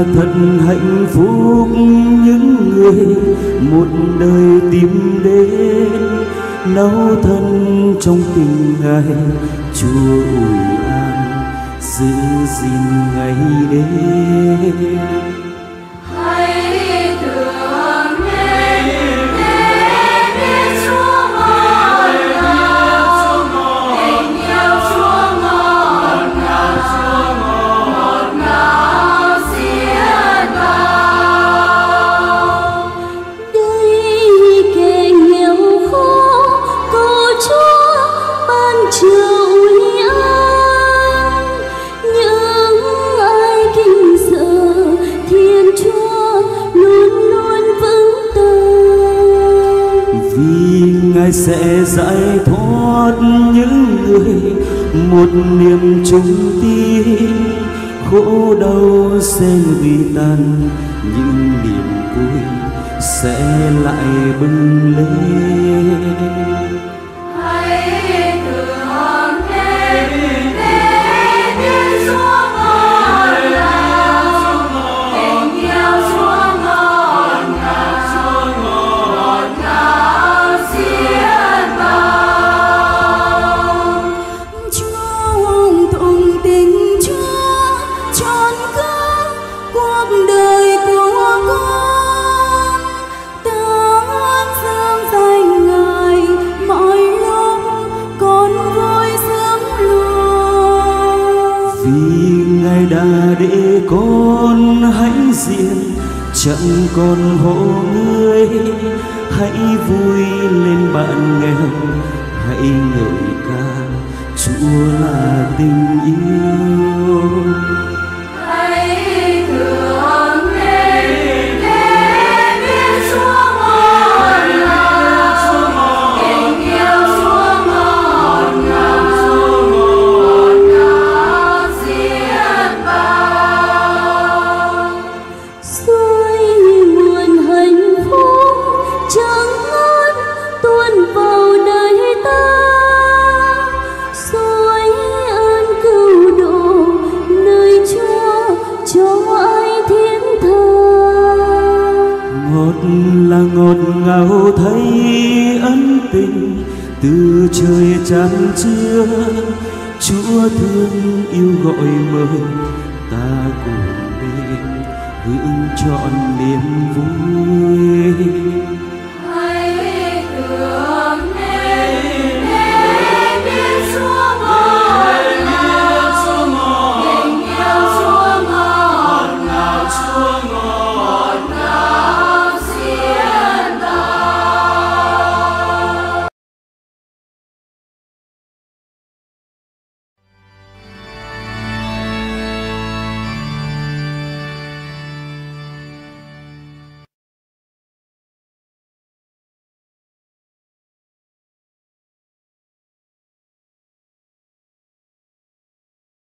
thật hạnh phúc những người một đời tìm đến nấu thân trong tình Ngài Chúa ủi an giữ gìn ngày đêm. Ngài sẽ giải thoát những người một niềm chung tin, khổ đau sẽ nguy tan, những niềm vui sẽ lại bừng lên. Ngài đã để con hãnh diện chẳng còn hộ ngươi, hãy vui lên bạn nghèo, hãy ngợi ca Chúa là tình yêu. Là ngọt ngào thấy ân tình từ trời chan chứa, Chúa thương yêu gọi mời ta cùng bên hưởng trọn niềm vui.